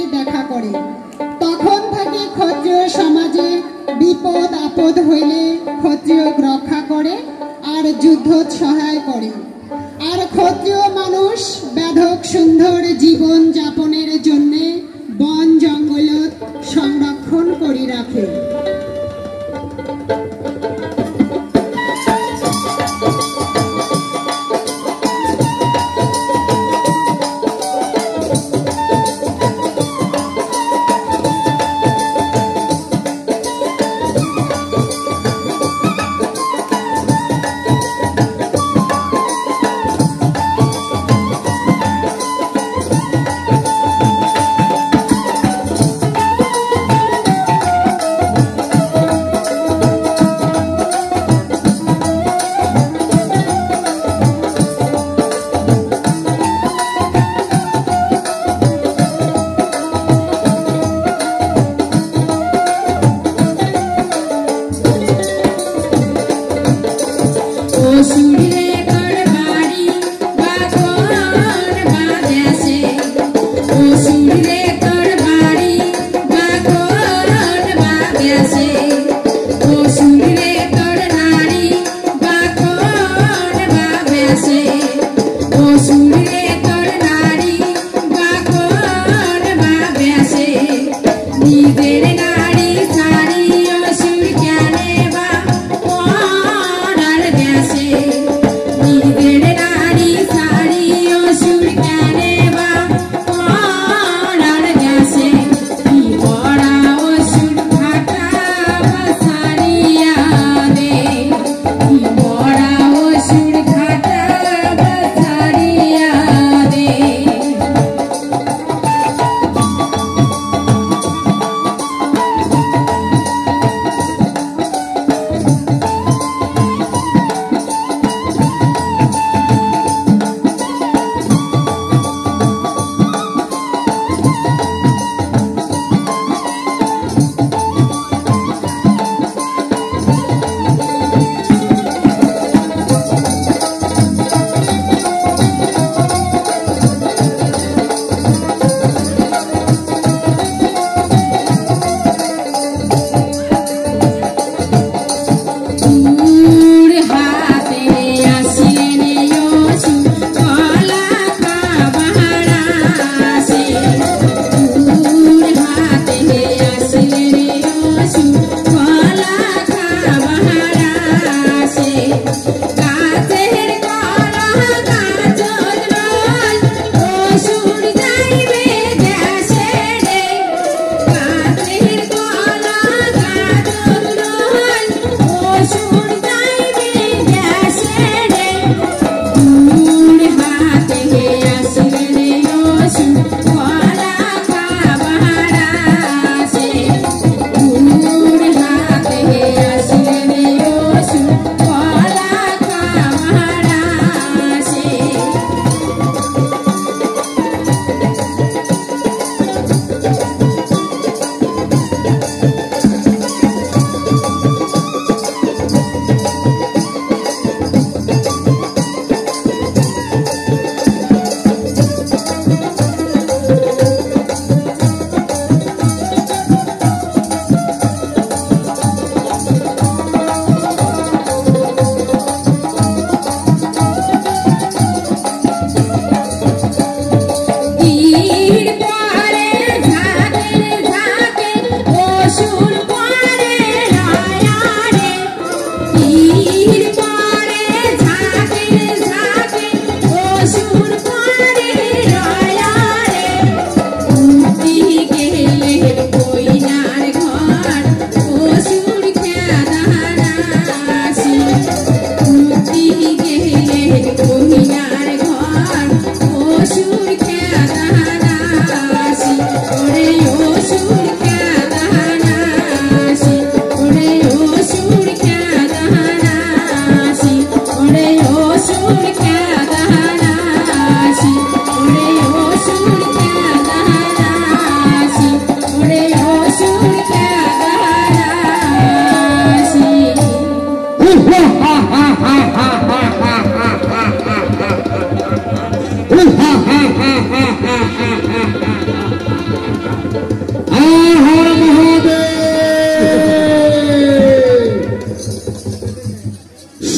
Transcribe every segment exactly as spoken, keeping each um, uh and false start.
দেখা করে। তখন থেকে ক্ষত্রিয় সমাজে বিপদ আপদ হইলে ক্ষত্রিয় রক্ষা করে আর যুদ্ধ সহায় করে। আর ক্ষত্রিয় মানুষ বেধক সুন্দর জীবন যাপনের জন্য বন জঙ্গল সংরক্ষণ করে রাখে।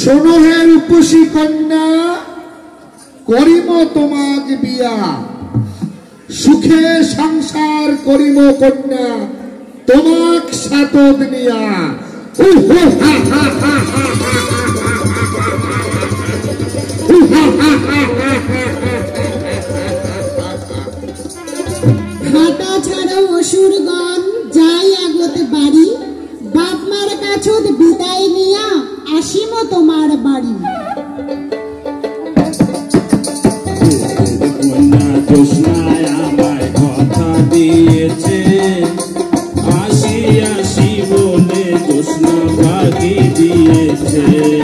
শোনো হে রূপসী কন্যা, করিম তোমাক বিয়া, সুখে সংসার করিম কন্যা তোমাক সাতদ নিয়া। হাঁটা ছাড়াও অসুরগণ যাই আগত বাড়ি, বাপ মার কাছত বিদায় নিয়া আসিম তোমার বাড়ি। কন্যা জোৎস্নায় আমায় কথা দিয়েছে, আসি আসি বলে জোৎস্না ভাগি দিয়েছে।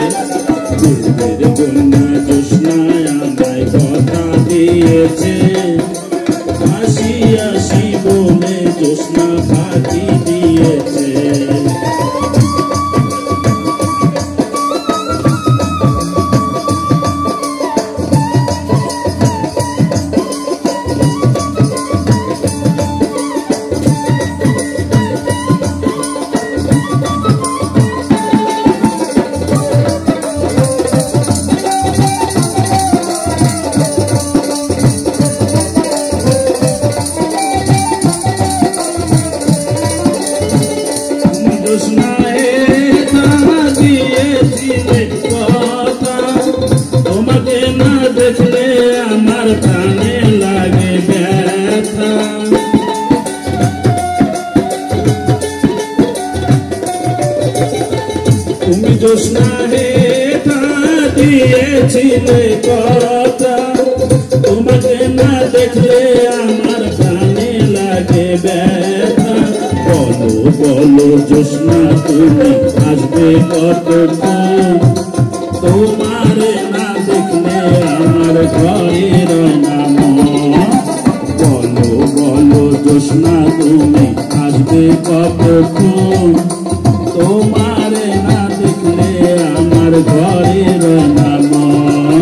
কন্যা জোৎস্নায় আমায় কথা দিয়েছে, আসি আসি বলে জোৎস্না ভাগি দিয়েছে। তোমাকে না দেখলে আমার প্রাণে লাগে ব্যথা। তুমি জোৎস্না হেথা দিয়েছিলে কথা, তোমাকে না দেখলে আমার প্রাণে লাগে ব্যথা। বলো বলো জোৎস্না তুমি আসবে কতক্ষণ, তোমারে না দেখলে আমার ঘরে রয় না মন। বলো বলো জোৎস্না তুমি আসবে কতক্ষণ, তোমারে না দেখলে আমার ঘরে রয় না মন।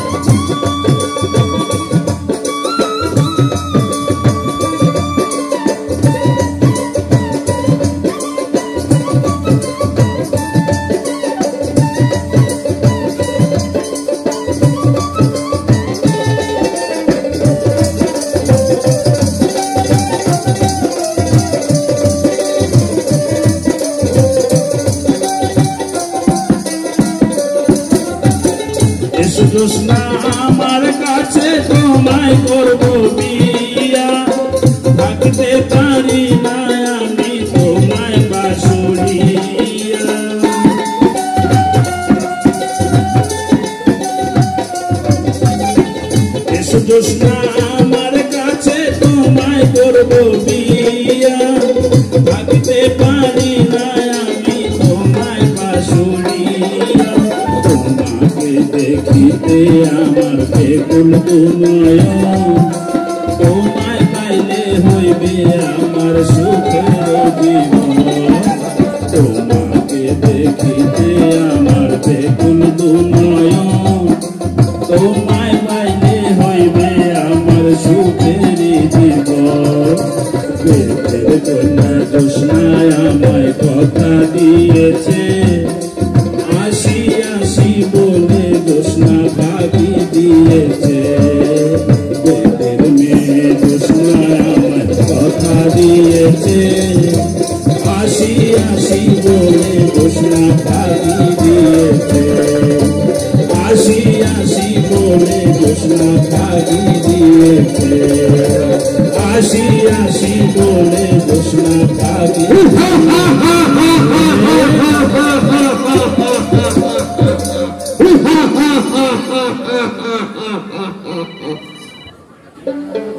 জোৎস্না আমার কাছে তোমায় করবো বিয়া, থাকতে পারি না আমি তোমায় বাসুরিয়া। জোৎস্না আমার কাছে তোমায় করবো বিয়া, থাকতে পারি না আমি তোমায় বাসুরিয়া। তোমাকে দেখিতে আমার বেকুল নয়ন, তোমায় পাইলে হইবে আমার সুখের জীবন। তোমাকে দেখিতে আমার বেকুল নয়ন, তোমায় পাইলে হইবে আমার সুখের জীবন। কন্যা জোৎস্নায় আমায় কথা দিয়েছে, আসি আসি বলে জোৎস্না ভাগি দিয়েছে। বেদের মেয়ে জোৎস্নায় আমায় কথা দিয়েছে, আসি আসি বলে জোৎস্না ভাগি দিয়েছে। আসি আসি বলে জোৎস্না ভাগি দিয়েছে, আসি আসি বলে জোৎস্না ভাগি দিয়েছে।